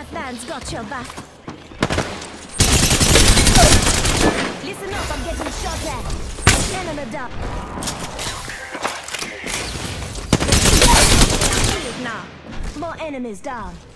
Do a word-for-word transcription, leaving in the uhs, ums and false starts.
Southland's got your back. Listen up, I'm getting shot at. Enemy down. Now. More enemies down.